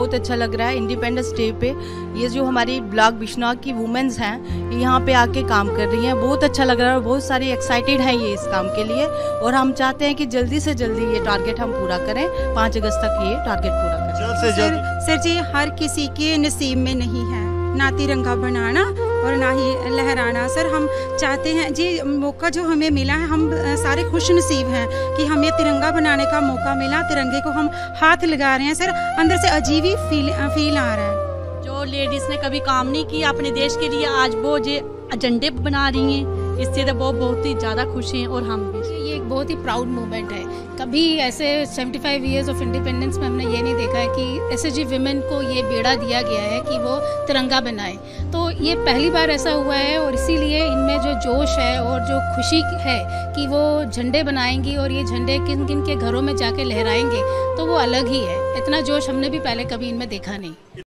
बहुत अच्छा लग रहा है इंडिपेंडेंस डे पे। ये जो हमारी ब्लॉक बिश्नौर की वुमेन्स हैं यहाँ पे आके काम कर रही हैं, बहुत अच्छा लग रहा है और बहुत सारी एक्साइटेड हैं ये इस काम के लिए। और हम चाहते हैं कि जल्दी से जल्दी ये टारगेट हम पूरा करें, 5 अगस्त तक ये टारगेट पूरा करें। जल्द से जल्द सर जी, हर किसी के नसीब में नहीं है ना तिरंगा बनाना और ना ही लहराना। सर हम चाहते हैं जी, मौका जो हमें मिला है, हम सारे खुश नसीब हैं कि हमें तिरंगा बनाने का मौका मिला। तिरंगे को हम हाथ लगा रहे हैं सर, अंदर से अजीब ही फील आ रहा है। जो लेडीज़ ने कभी काम नहीं किया अपने देश के लिए, आज वो जो एजेंडे बना रही हैं, इससे तो वो बहुत ही ज़्यादा खुश हैं और हम भी। ये एक बहुत ही प्राउड मोमेंट है। कभी ऐसे 75 ईयर्स ऑफ इंडिपेंडेंस में हमने ये नहीं देखा है कि एसएसजी विमेन को ये बेड़ा दिया गया है कि वो तिरंगा बनाए। तो ये पहली बार ऐसा हुआ है और इसीलिए इनमें जो जोश है और जो खुशी है कि वो झंडे बनाएंगी और ये झंडे किन किन के घरों में जाके लहराएंगे, तो वो अलग ही है। इतना जोश हमने भी पहले कभी इनमें देखा नहीं।